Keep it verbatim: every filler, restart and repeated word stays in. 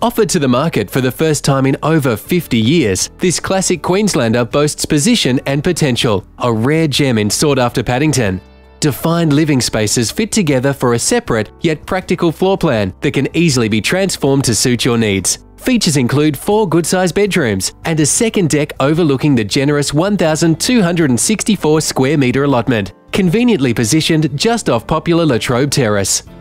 Offered to the market for the first time in over fifty years, this classic Queenslander boasts position and potential, a rare gem in sought-after Paddington. Defined living spaces fit together for a separate yet practical floor plan that can easily be transformed to suit your needs. Features include four good-sized bedrooms and a second deck overlooking the generous one thousand two hundred sixty-four square metre allotment, conveniently positioned just off popular Latrobe Terrace.